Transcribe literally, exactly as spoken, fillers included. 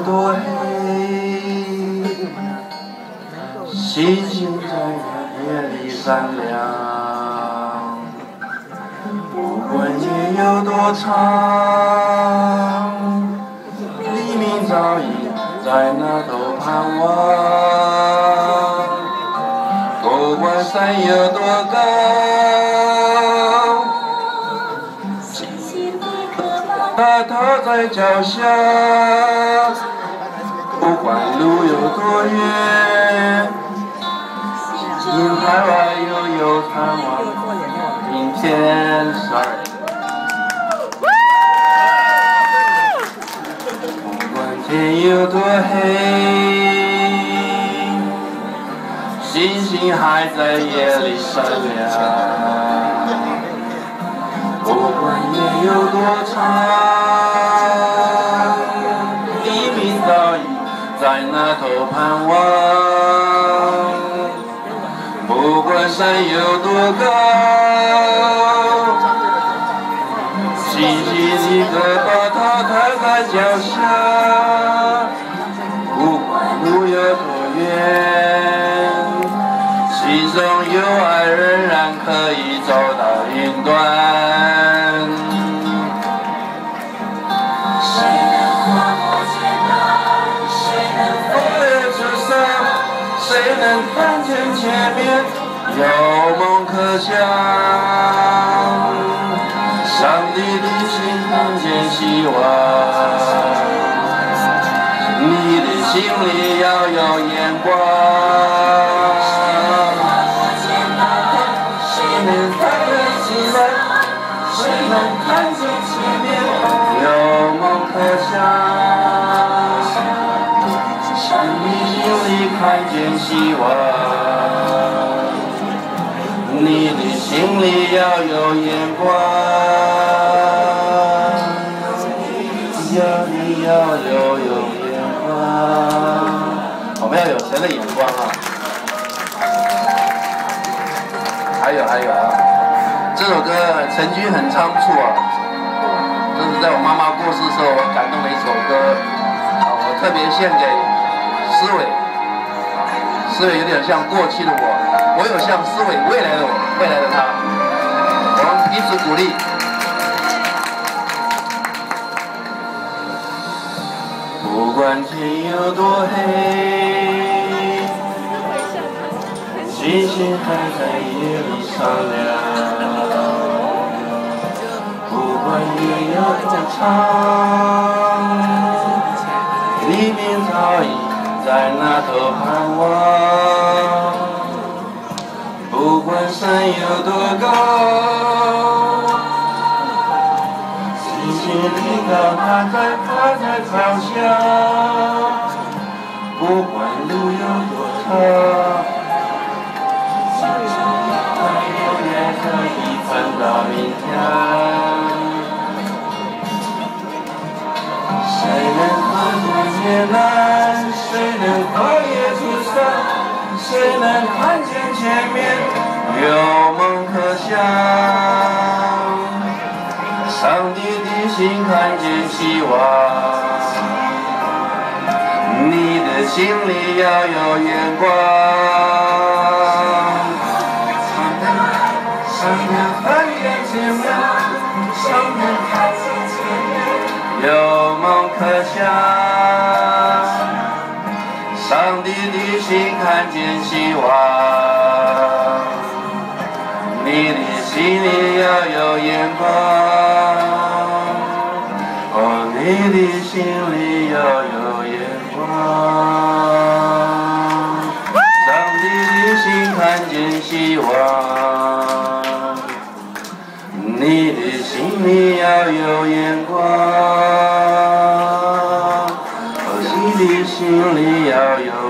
多黑，星星在夜里闪亮。不管夜有多长，黎明早已在那头盼望。不管山有多高，他躺在脚下。不管路有多远，银台外又有盼望。明天，sorry。不管天有多黑，星星还在夜里闪亮。不管夜有多长，黎明早已在那头盼望。不管山有多高，星星一个把它抬在脚下。不管路有多远，心中有爱仍然可以走到云端。谁能跨过艰难？谁能飞越直上？谁能看见前面有梦可想？上帝的心看见希望，你的心里要有眼光。谁能看得起来？谁能看见前面有梦可想？你心里看见希望，你的心里要有眼光。要你要有有眼光，我们要有神的眼光啊！还有还有啊，这首歌成军很仓促啊，这是在我妈妈过世的时候我感动的一首歌啊，我特别献给思伟，思伟有点像过去的我，我有像思伟未来的我，未来的他，我们彼此鼓励。不管天有多黑，星星还在夜里闪亮。不管夜有多长，黎明早已在那头盼望。不管山有多高，星星听到它在它在飘香。不管路有多长，星星它永远可以盼到明天。谁能跨过艰难？谁能跨越阻塞？谁能看见前面有梦可想？上帝的心看见希望，你的心里要有眼光。上面看见前面，上面看见前面有梦可想。上帝的心看见希望，你的心里要有眼光。哦，你的心里要有眼光。上帝的心看见希望，你的心里要有眼光。哦，你的心里要有